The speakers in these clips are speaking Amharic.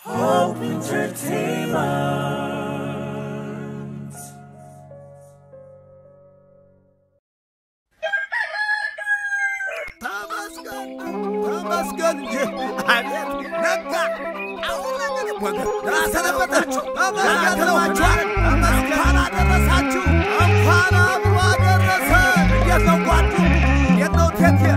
Hope Entertainment. Tamaskan je, adet naga. Awalnya ni bukan. Rasa dapat tu. Tamaskan terwujud. Tamaskan ada rasa tu. Ampara berada rasa. Dia tahu buat tu. Dia tahu tiada.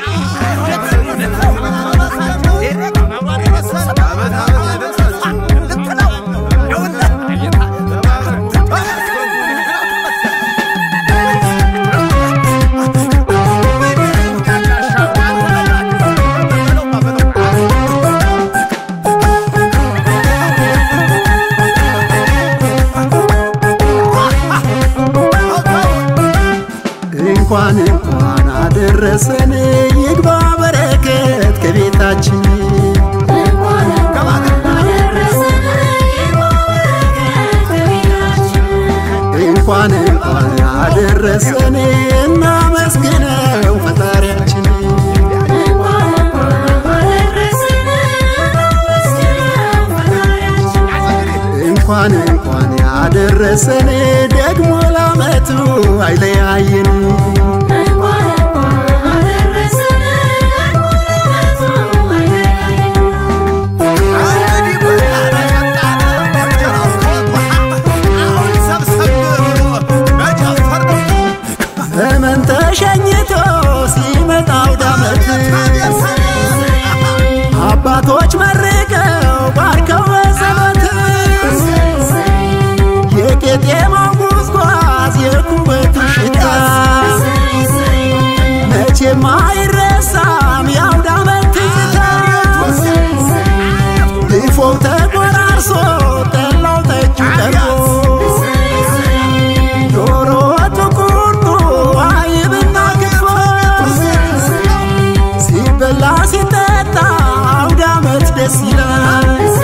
እንኳን አደረሰን ይግባ በረከት ከቤታችን እንኳን አደረሰን እናመስግነው ፈጣሪያችን እንኳን አደረሰን ደግሞ ለዓመቱ አይለያየን ዘመን ተሸኝቶ ሲመጣው ዳመት አባቶች መርቀው ባርከው በጸሎት የቄጤማው ጉዝጓዝ የኩበቱ ሽታ መቼም አይረሳም ያው ዳመት ትዝታ ድፎው ተቆራርሶ ጠላው ጠጁ ቀርቦ ዶሮ ወጡ ቁርጡ አይብና ክትፎ ሲበላ ሲጠጣ አውደ ዓመት ደስ ይላል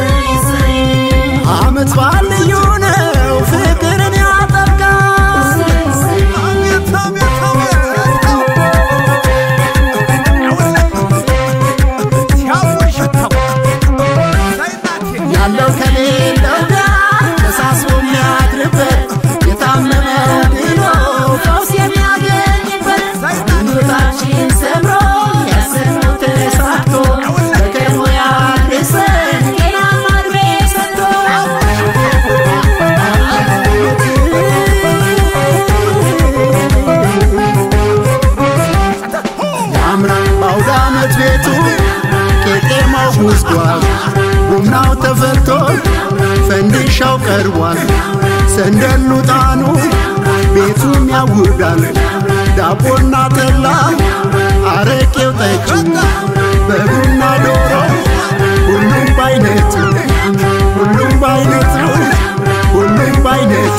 ዓመት በዓል ልዩ ነው ፍቅርን ያጠብቃል ያለው ከሌለው ጋር ተሳስቦ የሚያድርበት የታመመ ድኖ ፈውስ የሚያገኝበት ሕይወታችን ሰምሮ ያሰብነው ተሳክቶ በቀድሞ ያድርሰን ጤናማ ዕድሜ ሰጥቶ ያምራል በአውደ ዓመት ቤቱ ቄጤማው ጉዝጓዝ ቡናው ተፈልቶ ፈንዲሻው ቀርቧል ሰንደሉ ጣኑ ቤቱም ያውዳል ዳቦና ጠላ አረቄው ጠጁ በቡና ዶሮ ሁሉም ባይነቱ ሁሉም ባይነቱ ሁሉም ባይነቱ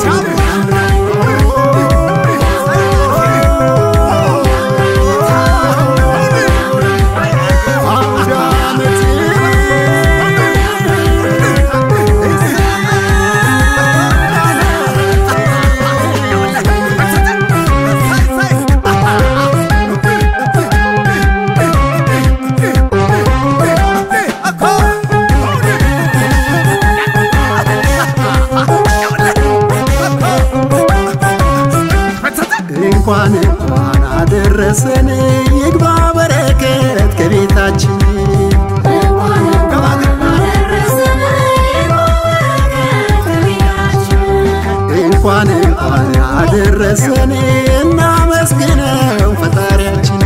እንኳን አደረሰን ይግባ በረከት ከቤታችን እንኳን አደረሰን እናመስግነው ፈጣሪያችን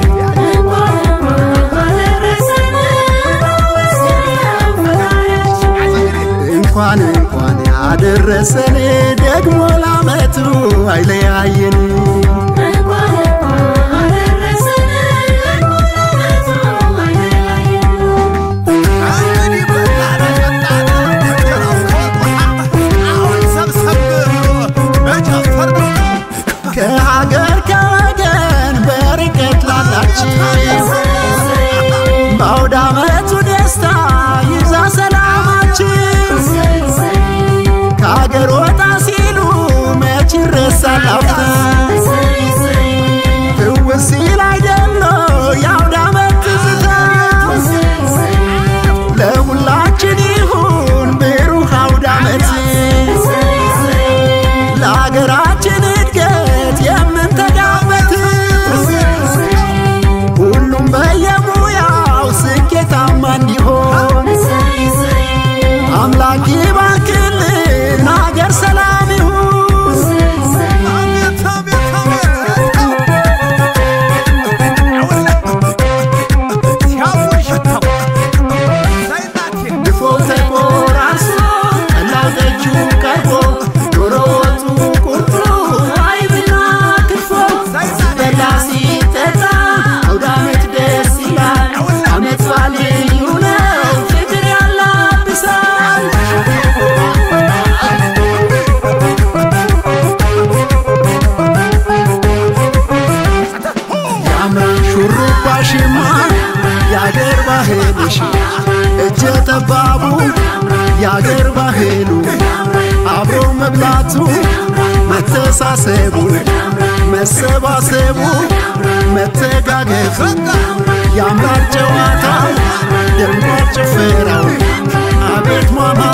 እንኳን አደረሰን ደግሞ ለዓመቱ አይለያየን ከሀገር ከወገን በርቀት ላላችሁ በአውደ ዓመቱ ደስታ ይብዛ ሰላማችሁ ከሀገር ወጣ ሲሉ መች ይረሳል አፍታ ትውስ ሲል አይደለ የአውደ ዓመት ትዝታ ለሁላችን ይሁን እንዲሆን አምላክ ይባርክልን አገር ሰላም ይሁን አቤት አቤት አቤት ያውሽተው ዘይናቴ ድፎ ተቆራርሶ ጠላው ጠጁ ቀርቦ ዶሮ ወጡ ቁርጡ አይብና ክትፎ ሲበላ ሲጠጣ አውደ ዓመት ደስ ይላል ዓመት በዓል ልዩ ነው ፍቅር ያላብሳል ያምራል ሹሩባሽማ ያገር ባህልሽ እጀ ጠባቡ ያገር ባህሉ አብሮ መብላቱ መተሳሰቡ መሰባሰቡ መተጋገፉ ያምራል ጨዋታው ደምቋል ጭፈራው አቤት ማማ